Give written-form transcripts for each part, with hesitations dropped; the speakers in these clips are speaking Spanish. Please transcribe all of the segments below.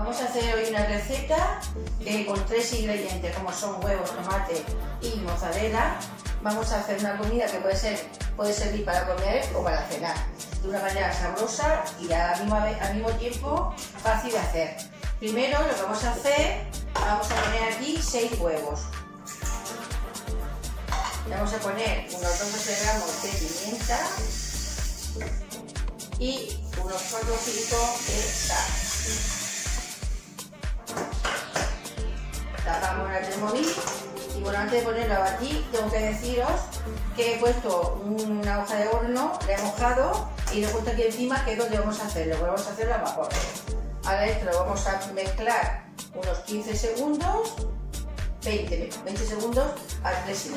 Vamos a hacer hoy una receta con 3 ingredientes como son huevos, tomate y mozzarella. Vamos a hacer una comida que puede servir para comer o para cenar de una manera sabrosa y al mismo tiempo fácil de hacer. Primero lo que vamos a hacer, vamos a poner aquí 6 huevos. Vamos a poner unos 12 gramos de pimienta y unos 4 o 5 de sal. Tapamos el Thermomix y bueno, antes de ponerlo a batir tengo que deciros que he puesto una hoja de horno, la he mojado y le he puesto aquí encima, que es donde vamos a hacerlo, vamos a hacerlo a vapor. Ahora esto lo vamos a mezclar unos 15 segundos, 20 segundos a 3,5.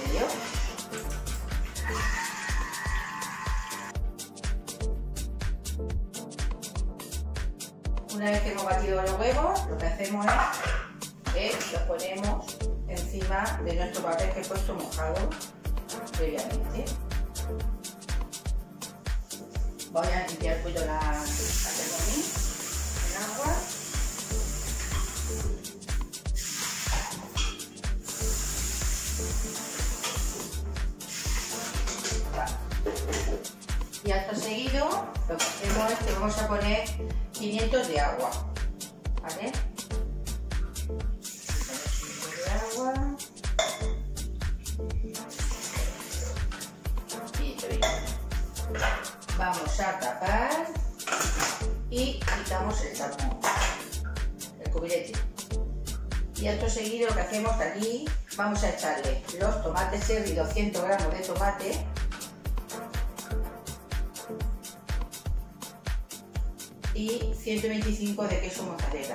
Una vez que hemos batido los huevos, lo que hacemos es los ponemos encima de nuestro papel que he puesto mojado previamente. Voy a limpiar un poquito la Thermomix en agua. Y acto seguido lo que hacemos es que vamos a poner 500 de agua, ¿vale? De agua. Vamos a tapar y quitamos el tapón, el cubierto. Y acto seguido lo que hacemos aquí, vamos a echarle los tomates cherry, 200 gramos de tomate. Y 125 de queso mozzarella.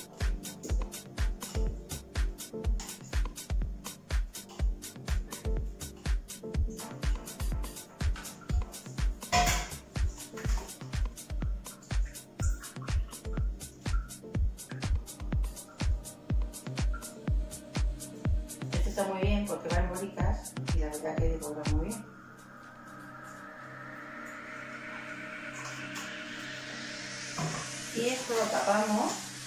Esto está muy bien porque van bolitas y la verdad que va muy bien. Y esto lo tapamos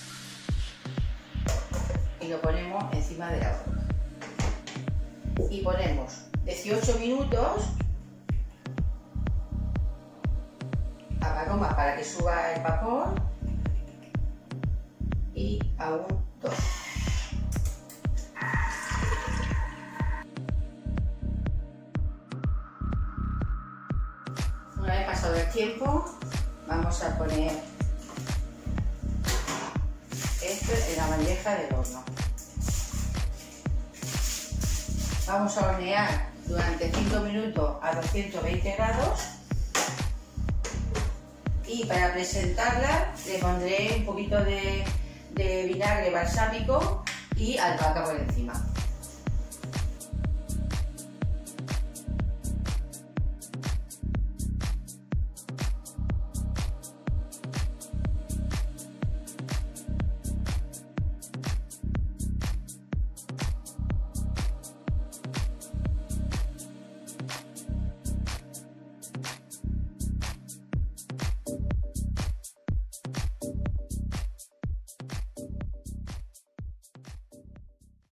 y lo ponemos encima de la horno. Y ponemos 18 minutos a aroma para que suba el vapor y aún 2. Una vez pasado el tiempo, vamos a poner esto en la bandeja del horno. Vamos a hornear durante 5 minutos a 220 grados y para presentarla le pondré un poquito de vinagre balsámico y albahaca por encima.